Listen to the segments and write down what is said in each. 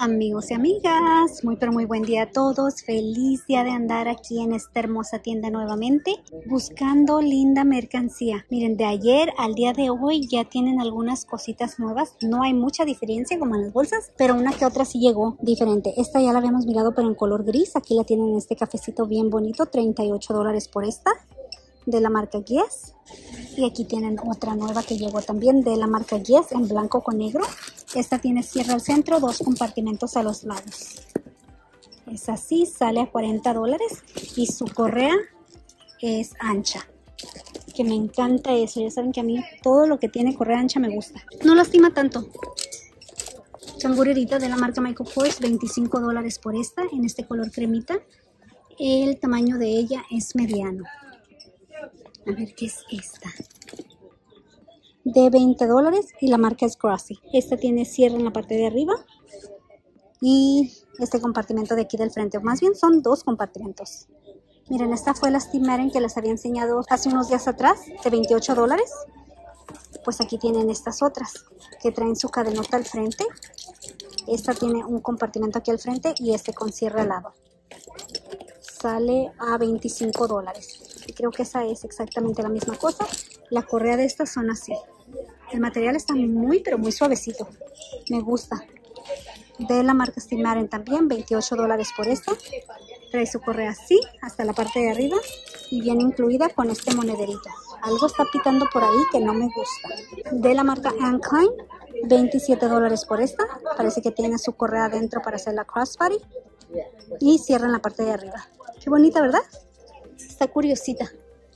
Amigos y amigas, muy pero muy buen día a todos. Feliz día de andar aquí en esta hermosa tienda nuevamente buscando linda mercancía. Miren, de ayer al día de hoy ya tienen algunas cositas nuevas. No hay mucha diferencia como en las bolsas, pero una que otra sí llegó diferente. Esta ya la habíamos mirado pero en color gris. Aquí la tienen en este cafecito bien bonito, $38 por esta, de la marca Guess. Y aquí tienen otra nueva que llegó también de la marca Guess en blanco con negro. Esta tiene cierre al centro, 2 compartimentos a los lados. Es así, sale a $40 y su correa es ancha. Que me encanta eso. Ya saben que a mí todo lo que tiene correa ancha me gusta. No lastima tanto. Cangurerita de la marca Michael Kors, $25 por esta, en este color cremita. El tamaño de ella es mediano. A ver qué es esta. De $20 y la marca es Grassy. Esta tiene cierre en la parte de arriba y este compartimento de aquí del frente, o más bien son 2 compartimentos. Miren, esta fue la Steve Madden que les había enseñado hace unos días atrás, de $28. Pues aquí tienen estas otras que traen su cadenota al frente. Esta tiene un compartimento aquí al frente y este con cierre al lado. Sale a $25. Y creo que esa es exactamente la misma cosa. La correa de estas son así. El material está muy pero muy suavecito. Me gusta. De la marca Steve Madden también, $28 por esta. Trae su correa así hasta la parte de arriba y viene incluida con este monederito. Algo está pitando por ahí que no me gusta. De la marca Anne Klein, $27 por esta. Parece que tiene su correa adentro para hacer la crossbody. Y cierra en la parte de arriba. Qué bonita, ¿verdad? Está curiosita.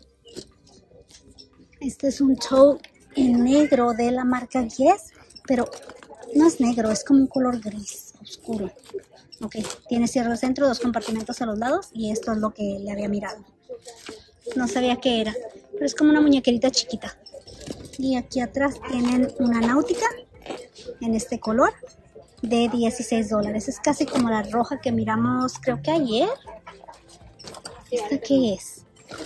Este es un tote en negro de la marca Guess, pero no es negro, es como un color gris oscuro. Ok, tiene cierre al centro, 2 compartimentos a los lados y esto es lo que le había mirado. No sabía qué era, pero es como una muñequerita chiquita. Y aquí atrás tienen una náutica en este color de $16. Es casi como la roja que miramos creo que ayer. ¿Esta qué es?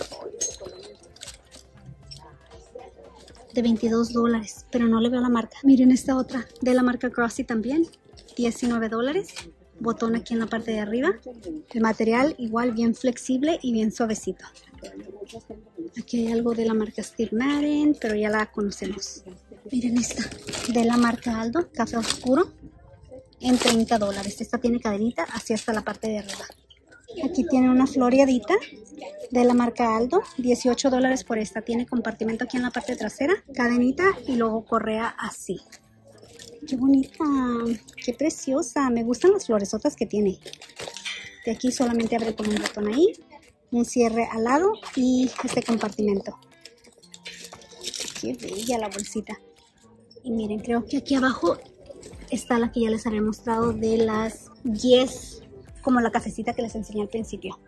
De $22, pero no le veo la marca. Miren esta otra de la marca Grassy también, $19. Botón aquí en la parte de arriba. El material igual bien flexible y bien suavecito. Aquí hay algo de la marca Steve Madden, pero ya la conocemos. Miren esta de la marca Aldo, café oscuro, en $30. Esta tiene cadenita así hasta la parte de arriba. Aquí tiene una floreadita de la marca Aldo, $18 por esta. Tiene compartimento aquí en la parte trasera, cadenita y luego correa así. ¡Qué bonita! ¡Qué preciosa! Me gustan las floresotas que tiene. De aquí solamente abre con un botón ahí, un cierre al lado y este compartimento. ¡Qué bella la bolsita! Y miren, creo que aquí abajo está la que ya les había mostrado de las Guess, como la cafecita que les enseñé al principio.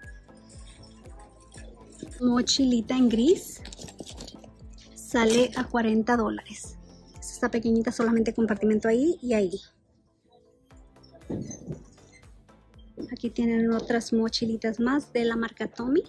Mochilita en gris. Sale a $40. Esta pequeñita solamente compartimento ahí y ahí. Aquí tienen otras mochilitas más de la marca Tommy.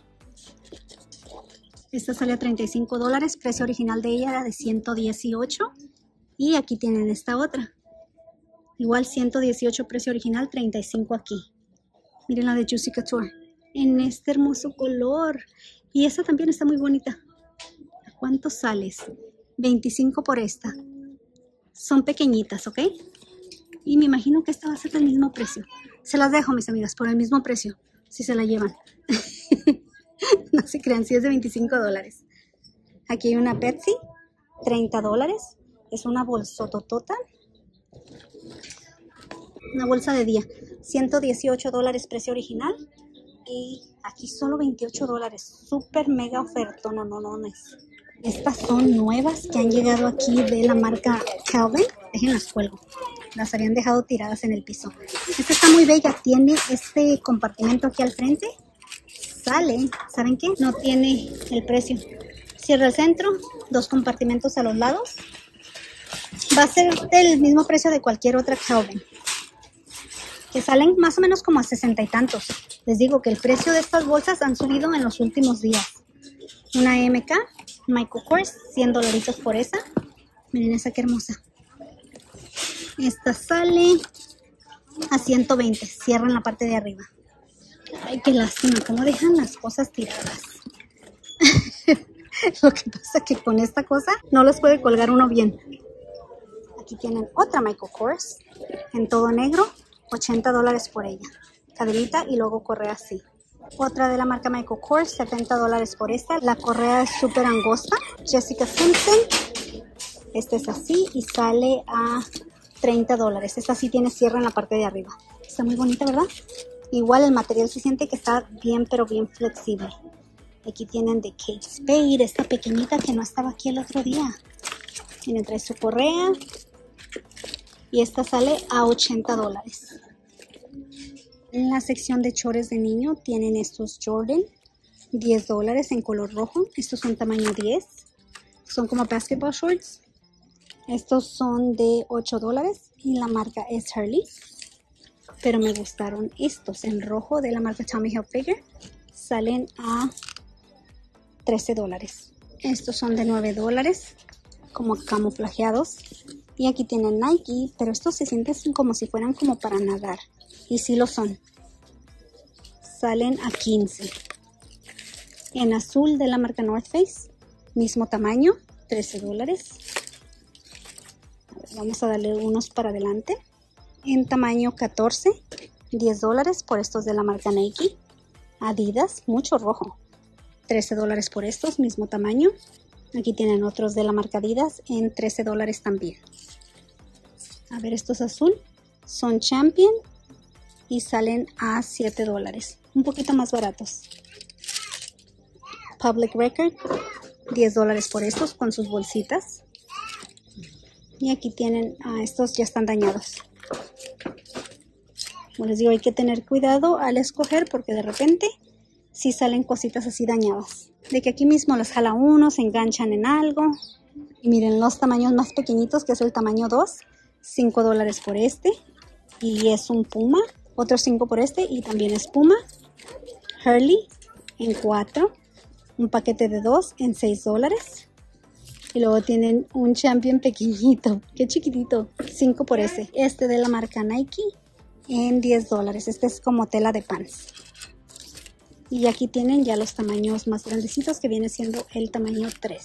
Esta sale a $35. Precio original de ella era de $118. Y aquí tienen esta otra. Igual $118 precio original, $35 aquí. Miren la de Juicy Couture. En este hermoso color. Y esta también está muy bonita. ¿Cuánto sales? $25 por esta. Son pequeñitas, ¿ok? Y me imagino que esta va a ser del mismo precio. Se las dejo, mis amigas, por el mismo precio. Si se la llevan. No se crean, si es de $25. Aquí hay una Betsy. $30. Es una bolsototota. Una bolsa de día. $118 precio original. Y aquí solo $28. Súper mega oferta. No es. Estas son nuevas que han llegado aquí de la marca Calvin. Déjenlas cuelgo. Las habían dejado tiradas en el piso. Esta está muy bella. Tiene este compartimento aquí al frente. Sale, ¿saben qué? No tiene el precio. Cierra el centro. 2 compartimentos a los lados. Va a ser del mismo precio de cualquier otra Calvin. Que salen más o menos como a 60 y tantos. Les digo que el precio de estas bolsas han subido en los últimos días. Una MK, Michael Kors, $100 por esa. Miren esa que hermosa. Esta sale a 120. Cierran la parte de arriba. Ay, qué lástima, cómo dejan las cosas tiradas. Lo que pasa es que con esta cosa no los puede colgar uno bien. Aquí tienen otra Michael Kors en todo negro, $80 por ella. Cadenita y luego correa así. Otra de la marca Michael Kors, $70 por esta. La correa es súper angosta. Jessica Simpson. Este es así y sale a $30. Esta sí tiene cierre en la parte de arriba. Está muy bonita, ¿verdad? Igual el material se siente que está bien, pero bien flexible. Aquí tienen de Kate Spade, esta pequeñita que no estaba aquí el otro día. Miren, trae su correa. Y esta sale a $80. En la sección de chores de niño tienen estos Jordan, $10 en color rojo. Estos son tamaño 10. Son como basketball shorts. Estos son de $8 y la marca es Hurley. Pero me gustaron estos en rojo de la marca Tommy Hilfiger. Salen a $13. Estos son de $9, como camuflajeados. Y aquí tienen Nike, pero estos se sienten como si fueran como para nadar. Y sí lo son. Salen a $15. En azul de la marca North Face, mismo tamaño, $13. A ver, vamos a darle unos para adelante. En tamaño 14, $10 por estos de la marca Nike. Adidas, mucho rojo. $13 por estos, mismo tamaño. Aquí tienen otros de la marca Adidas en $13 también. A ver, estos azul son Champion y salen a $7. Un poquito más baratos. Public Record, $10 por estos con sus bolsitas. Y aquí tienen, estos ya están dañados. Como les digo, hay que tener cuidado al escoger porque de repente sí salen cositas así dañadas. De que aquí mismo las jala uno, se enganchan en algo. Y miren los tamaños más pequeñitos, que es el tamaño 2. $5 por este. Y es un Puma. Otro 5 por este y también es Puma. Hurley en 4. Un paquete de 2 en $6. Y luego tienen un Champion pequeñito. Qué chiquitito. 5 por ese. Este de la marca Nike en $10. Este es como tela de pants. Y aquí tienen ya los tamaños más grandecitos, que viene siendo el tamaño 3.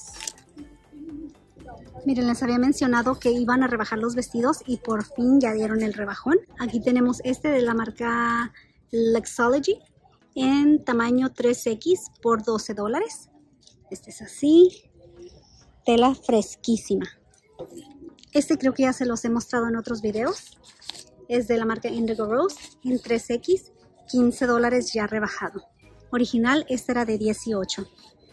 Miren, les había mencionado que iban a rebajar los vestidos y por fin ya dieron el rebajón. Aquí tenemos este de la marca Luxology en tamaño 3X por $12. Este es así. Tela fresquísima. Este creo que ya se los he mostrado en otros videos. Es de la marca Indigo Rose en 3X, $15 ya rebajado. Original, este era de 18.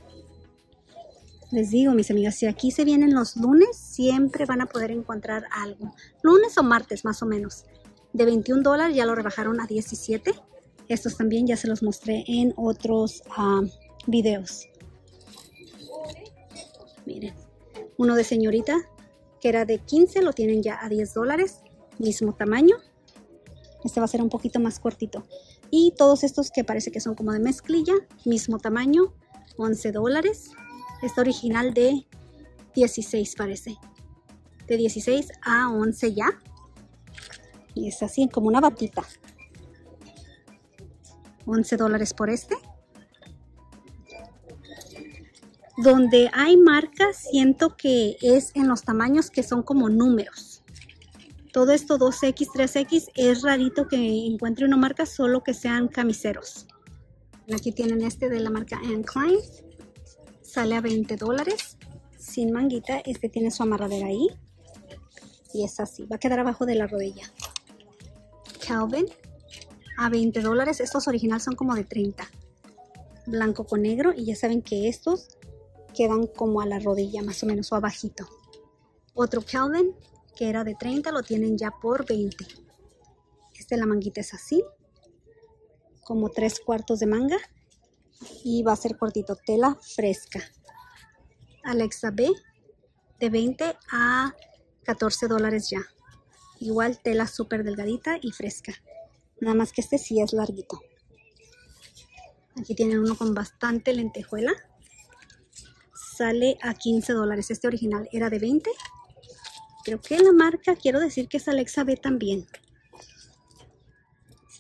Les digo, mis amigas, si aquí se vienen los lunes, siempre van a poder encontrar algo. Lunes o martes, más o menos. De $21 ya lo rebajaron a 17. Estos también ya se los mostré en otros videos. Miren, uno de señorita que era de 15, lo tienen ya a $10. Mismo tamaño. Este va a ser un poquito más cortito. Y todos estos que parece que son como de mezclilla, mismo tamaño, $11. Está original de 16 parece. De 16 a 11 ya. Y es así como una batita. $11 por este. Donde hay marcas, siento que es en los tamaños que son como números. Todo esto 2X, 3X, es rarito que encuentre una marca, solo que sean camiseros. Aquí tienen este de la marca Anne Klein. Sale a $20. Sin manguita, este tiene su amarradera ahí. Y es así, va a quedar abajo de la rodilla. Calvin, a $20. Estos originales son como de 30. Blanco con negro, y ya saben que estos quedan como a la rodilla, más o menos, o abajito. Otro Calvin, que era de 30, lo tienen ya por 20. La manguita es así, como 3/4 de manga, y va a ser cortito, tela fresca. Alexa B, de 20 a $14 ya. Igual tela súper delgadita y fresca, nada más que este sí es larguito. Aquí tienen uno con bastante lentejuela. Sale a $15. Este original era de 20. Creo que la marca, quiero decir que es Alexa B también.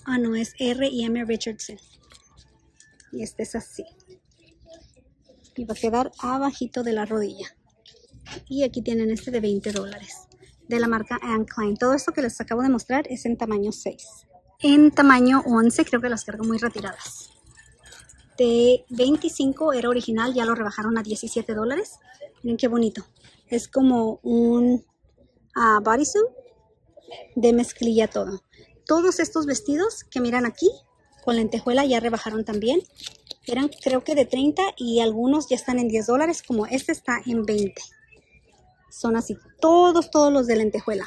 Ah, no, es R&M Richardson. Y este es así. Y va a quedar abajito de la rodilla. Y aquí tienen este de $20. De la marca Anne Klein. Todo esto que les acabo de mostrar es en tamaño 6. En tamaño 11 creo que las cargo muy retiradas. De 25 era original, ya lo rebajaron a $17. Miren qué bonito. Es como un bodysuit de mezclilla todo. Todos estos vestidos que miran aquí con lentejuela ya rebajaron también. Eran creo que de 30 y algunos ya están en $10, como este está en 20. Son así, todos los de lentejuela.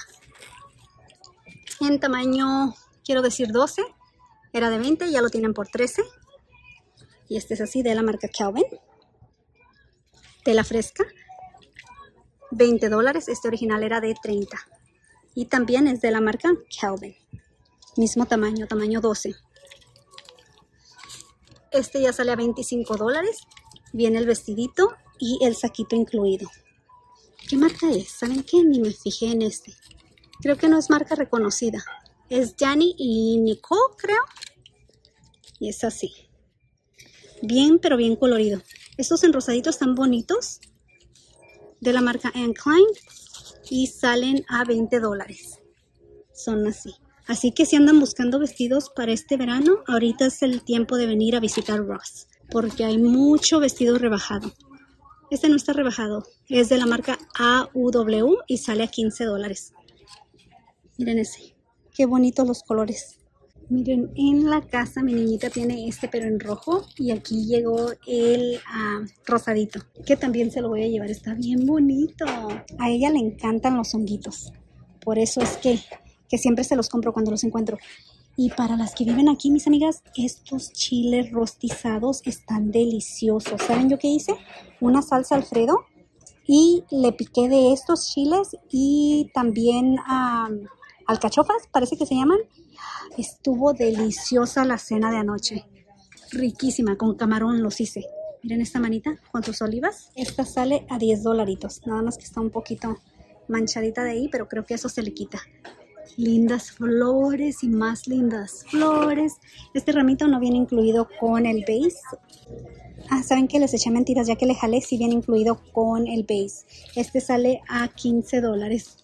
En tamaño, quiero decir 12, era de 20, ya lo tienen por 13. Y este es así, de la marca Calvin. Tela fresca, $20. Este original era de 30. Y también es de la marca Calvin. Mismo tamaño, tamaño 12. Este ya sale a $25. Viene el vestidito y el saquito incluido. ¿Qué marca es? ¿Saben qué? Ni me fijé en este. Creo que no es marca reconocida. Es Gianni y Nicole, creo. Y es así. Bien, pero bien colorido. Estos enrosaditos están bonitos. De la marca Anne Klein. Y salen a $20. Son así. Así que si andan buscando vestidos para este verano, ahorita es el tiempo de venir a visitar Ross. Porque hay mucho vestido rebajado. Este no está rebajado. Es de la marca AUW y sale a $15. Miren ese. Qué bonitos los colores. Miren, en la casa mi niñita tiene este pero en rojo. Y aquí llegó el rosadito. Que también se lo voy a llevar. Está bien bonito. A ella le encantan los honguitos. Por eso es que siempre se los compro cuando los encuentro. Y para las que viven aquí, mis amigas, estos chiles rostizados están deliciosos. ¿Saben yo qué hice? Una salsa Alfredo y le piqué de estos chiles y también alcachofas, parece que se llaman. Estuvo deliciosa la cena de anoche. Riquísima, con camarón los hice. Miren esta manita con sus olivas. Esta sale a $10. Nada más que está un poquito manchadita de ahí, pero creo que eso se le quita. Lindas flores y más lindas flores. Este ramito no viene incluido con el base. ¿Saben qué? Les eché mentiras ya que le jalé. Sí viene incluido con el base. Este sale a $15.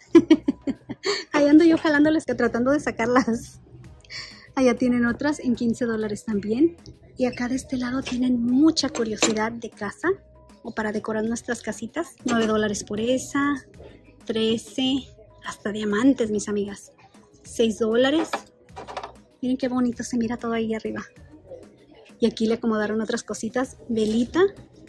Ahí ando yo jalándoles que tratando de sacarlas. Allá tienen otras en $15 también. Y acá de este lado tienen mucha curiosidad de casa o para decorar nuestras casitas. $9 por esa. 13. Hasta diamantes, mis amigas. $6. Miren qué bonito se mira todo ahí arriba. Y aquí le acomodaron otras cositas. Velita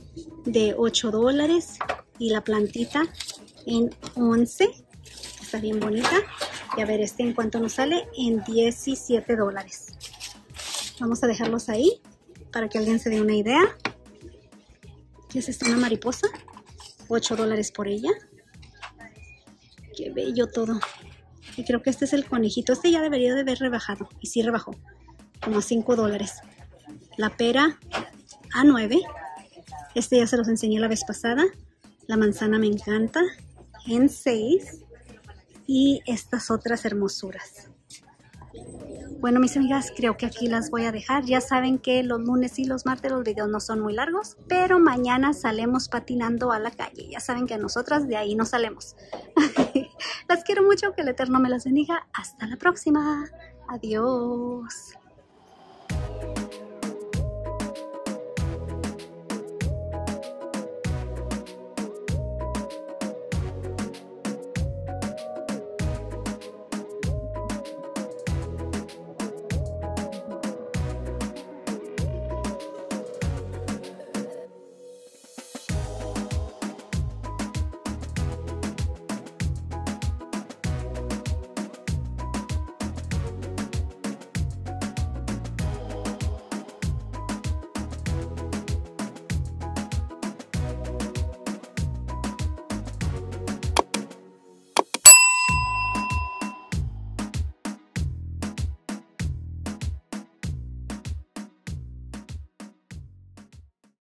de $8 y la plantita en 11. Está bien bonita. Y a ver este en cuánto nos sale, en $17. Vamos a dejarlos ahí para que alguien se dé una idea. ¿Qué es esto? Una mariposa. $8 por ella. Qué bello todo. Y creo que este es el conejito. Este ya debería de haber rebajado. Y sí rebajó. Como a $5. La pera a $9. Este ya se los enseñé la vez pasada. La manzana me encanta. En $6. Y estas otras hermosuras. Bueno, mis amigas, creo que aquí las voy a dejar. Ya saben que los lunes y los martes los videos no son muy largos, pero mañana salemos patinando a la calle. Ya saben que nosotras de ahí no salemos. Las quiero mucho, que el Eterno me las bendiga. Hasta la próxima. Adiós.